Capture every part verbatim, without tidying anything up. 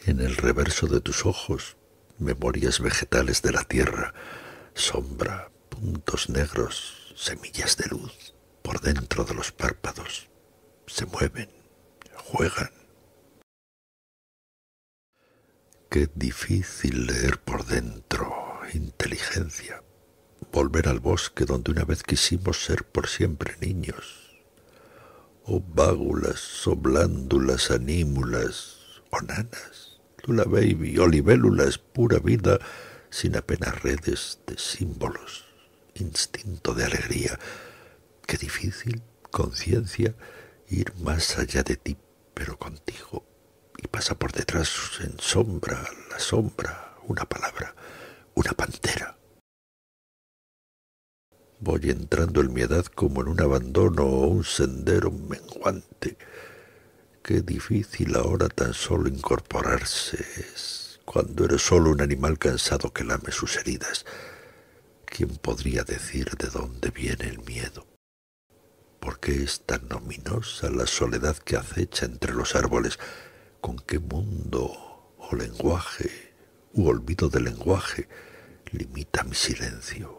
En el reverso de tus ojos, memorias vegetales de la tierra, sombra, puntos negros, semillas de luz, por dentro de los párpados, se mueven, juegan. Qué difícil leer por dentro, inteligencia, volver al bosque donde una vez quisimos ser por siempre niños. Oh vágulas, oh blándulas, anímulas, oh nanas, lula baby, oh libélulas, pura vida, sin apenas redes de símbolos, instinto de alegría. Qué difícil, conciencia, ir más allá de ti, pero contigo, y pasa por detrás en sombra, la sombra, una palabra, una pantera. Voy entrando en mi edad como en un abandono o un sendero menguante. Qué difícil ahora tan solo incorporarse es, cuando eres solo un animal cansado que lame sus heridas. ¿Quién podría decir de dónde viene el miedo? ¿Por qué es tan ominosa la soledad que acecha entre los árboles? ¿Con qué mundo o lenguaje, u olvido del lenguaje, limita mi silencio?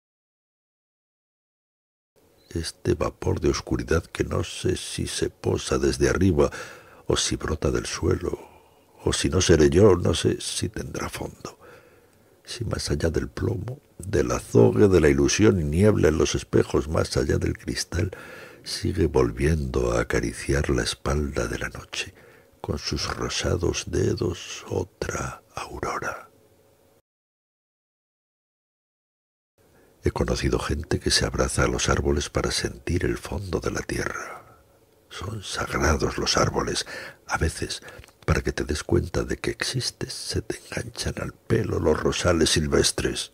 Este vapor de oscuridad que no sé si se posa desde arriba o si brota del suelo, o si no seré yo, no sé si tendrá fondo. Si más allá del plomo, del azogue, de la ilusión y niebla en los espejos, más allá del cristal, sigue volviendo a acariciar la espalda de la noche, con sus rosados dedos otra aurora. He conocido gente que se abraza a los árboles para sentir el fondo de la tierra. Son sagrados los árboles. A veces, para que te des cuenta de que existes, se te enganchan al pelo los rosales silvestres.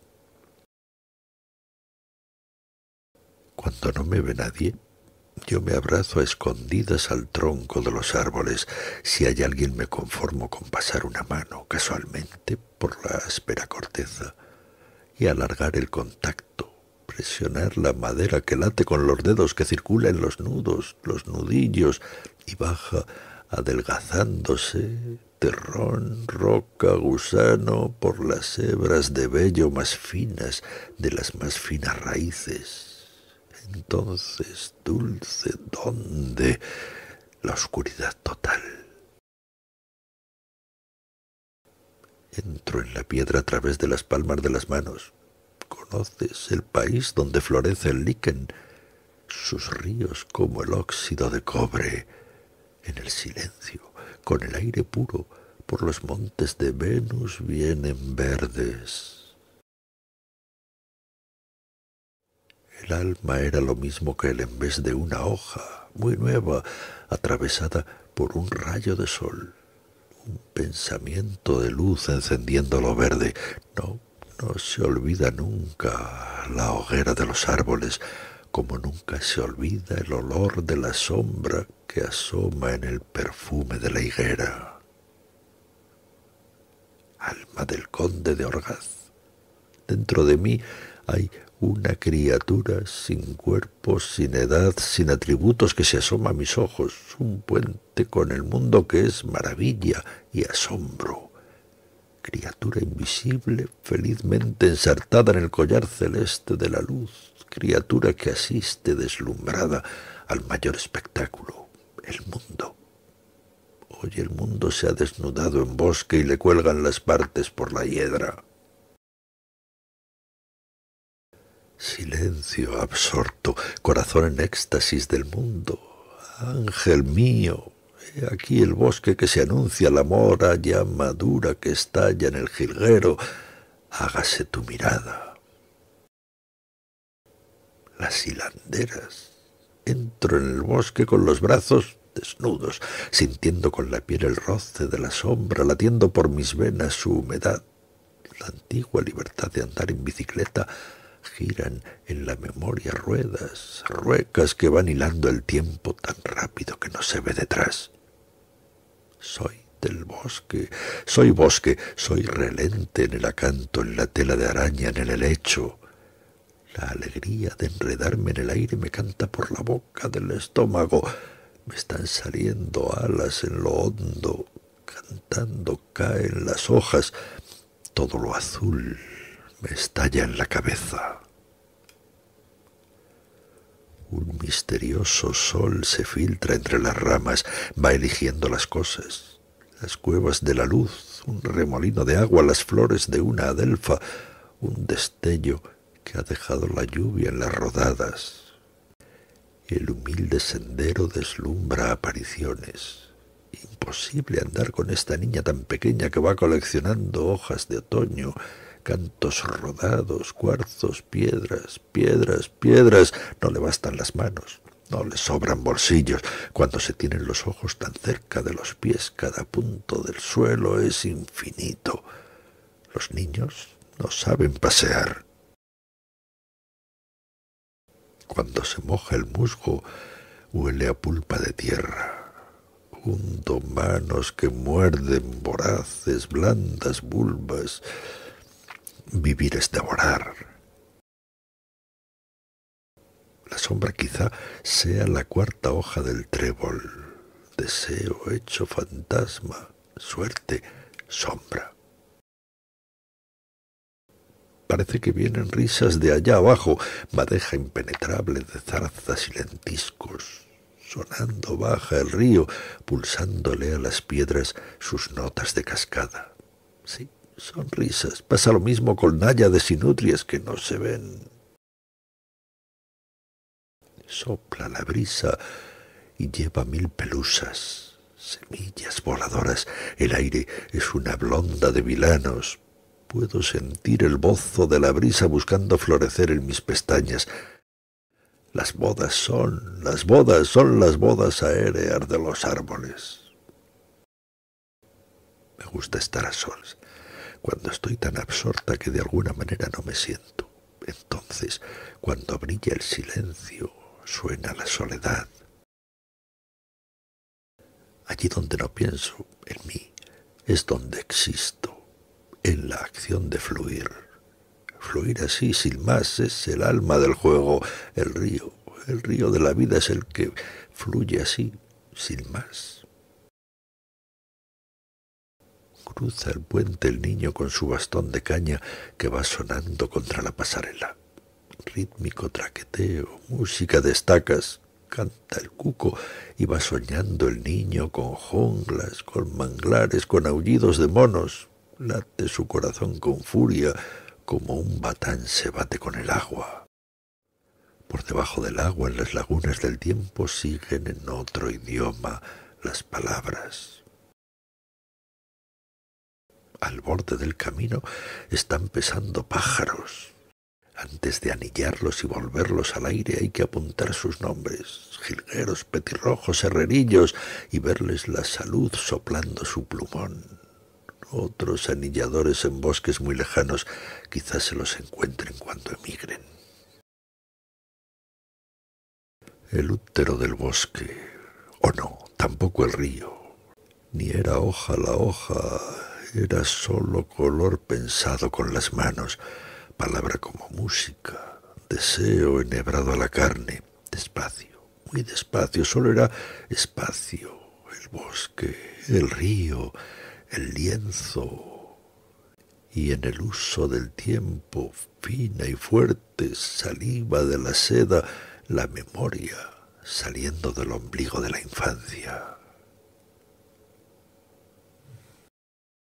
Cuando no me ve nadie, yo me abrazo a escondidas al tronco de los árboles. Si hay alguien, me conformo con pasar una mano casualmente por la áspera corteza y alargar el contacto, presionar la madera que late con los dedos, que circula en los nudos, los nudillos, y baja adelgazándose, terrón, roca, gusano, por las hebras de vello más finas de las más finas raíces. Entonces, dulce, ¿dónde? La oscuridad total. Entro en la piedra a través de las palmas de las manos. ¿Conoces el país donde florece el líquen? Sus ríos como el óxido de cobre. En el silencio, con el aire puro, por los montes de Venus vienen verdes. El alma era lo mismo que el envés de una hoja, muy nueva, atravesada por un rayo de sol. Un pensamiento de luz encendiendo lo verde. No, no se olvida nunca la hoguera de los árboles, como nunca se olvida el olor de la sombra que asoma en el perfume de la higuera. Alma del conde de Orgaz, dentro de mí hay una criatura sin cuerpo, sin edad, sin atributos, que se asoma a mis ojos, un puente con el mundo que es maravilla y asombro. Criatura invisible, felizmente ensartada en el collar celeste de la luz, criatura que asiste deslumbrada al mayor espectáculo, el mundo. Hoy el mundo se ha desnudado en bosque y le cuelgan las partes por la hiedra. Silencio absorto, corazón en éxtasis del mundo. Ángel mío, he aquí el bosque que se anuncia, la mora ya madura que estalla en el jilguero. Hágase tu mirada. Las hilanderas. Entro en el bosque con los brazos desnudos, sintiendo con la piel el roce de la sombra, latiendo por mis venas su humedad. La antigua libertad de andar en bicicleta. Giran en la memoria ruedas, ruecas que van hilando el tiempo tan rápido que no se ve detrás. Soy del bosque, soy bosque, soy relente en el acanto, en la tela de araña, en el helecho. La alegría de enredarme en el aire me canta por la boca del estómago. Me están saliendo alas en lo hondo. cantando caen las hojas, todo lo azul me estalla en la cabeza. Un misterioso sol se filtra entre las ramas, va eligiendo las cosas, las cuevas de la luz, un remolino de agua, las flores de una adelfa, un destello que ha dejado la lluvia en las rodadas. El humilde sendero deslumbra apariciones. Imposible andar con esta niña tan pequeña que va coleccionando hojas de otoño, cantos rodados, cuarzos, piedras, piedras, piedras. No le bastan las manos, no le sobran bolsillos. Cuando se tienen los ojos tan cerca de los pies, cada punto del suelo es infinito. Los niños no saben pasear. Cuando se moja el musgo, huele a pulpa de tierra. Hundo manos que muerden voraces, blandas vulvas. Vivir es devorar. La sombra quizá sea la cuarta hoja del trébol. Deseo hecho fantasma, suerte, sombra. Parece que vienen risas de allá abajo, madeja impenetrable de zarzas y lentiscos. Sonando baja el río, pulsándole a las piedras sus notas de cascada. Sí, son risas. Pasa lo mismo con náyades y nutrias que no se ven. Sopla la brisa y lleva mil pelusas, semillas voladoras. El aire es una blonda de vilanos. Puedo sentir el bozo de la brisa buscando florecer en mis pestañas. Las bodas son, las bodas son las bodas aéreas de los árboles. Me gusta estar a solas, cuando estoy tan absorta que de alguna manera no me siento. Entonces, cuando brilla el silencio, suena la soledad. Allí donde no pienso, en mí, es donde existo. En la acción de fluir. Fluir así, sin más, es el alma del juego. El río, el río de la vida es el que fluye así, sin más. Cruza el puente el niño con su bastón de caña que va sonando contra la pasarela. Rítmico traqueteo, música de estacas. Canta el cuco y va soñando el niño con junglas, con manglares, con aullidos de monos. Late su corazón con furia, como un batán se bate con el agua. Por debajo del agua, en las lagunas del tiempo, siguen en otro idioma las palabras. Al borde del camino están pesando pájaros. Antes de anillarlos y volverlos al aire hay que apuntar sus nombres, jilgueros, petirrojos, herrerillos, y verles la salud soplando su plumón. Otros anilladores en bosques muy lejanos quizás se los encuentren cuando emigren. El útero del bosque, o no, tampoco el río. Ni era hoja la hoja, era solo color pensado con las manos, palabra como música, deseo enhebrado a la carne, despacio, muy despacio, solo era espacio, el bosque, el río, el lienzo, y en el uso del tiempo, fina y fuerte, saliva de la seda, la memoria saliendo del ombligo de la infancia.